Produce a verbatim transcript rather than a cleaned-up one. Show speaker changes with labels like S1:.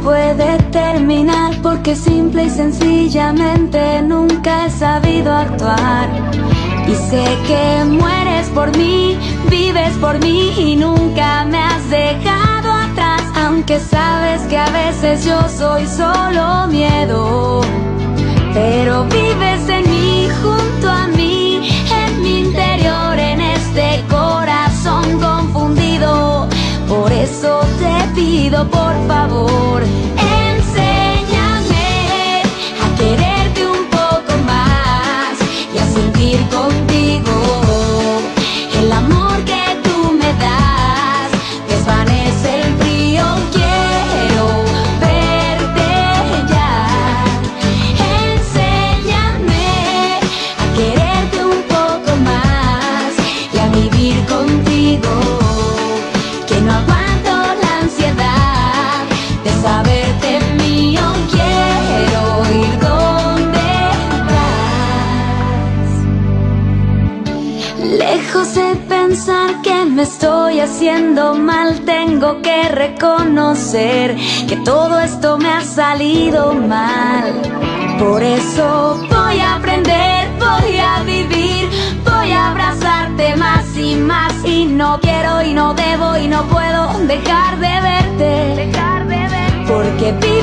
S1: puede terminar, porque simple y sencillamente nunca he sabido actuar. Y sé que mueres por mí, vives por mí y nunca me has dejado atrás. Aunque sabes que a veces yo soy solo miedo, pero vives en mí, junto a mí, en mi interior, en este corazón confundido. Por eso te pido, por favor, enséñame a quererte un poco más y a sentir contigo el amor que tú me das. Desvanece el frío, quiero verte ya. Enséñame a quererte un poco más y a vivir contigo, que no aguanto la ansiedad de saberte mío. Quiero ir donde vas. Lejos de pensar que me estoy haciendo mal, tengo que reconocer que todo esto me ha salido mal. Por eso voy a aprender, voy a vivir, voy a abrazarte más y más. Y no quiero y no debo y no puedo dejar de verte, dejar de verte. Porque vivo